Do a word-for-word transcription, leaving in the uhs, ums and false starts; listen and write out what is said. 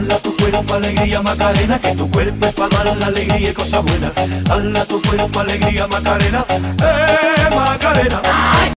Dala tu cuerpo alegría Macarena, que tu cuerpo es para dar la alegría y cosas buenas. Dala tu cuerpo alegría Macarena, eh Macarena.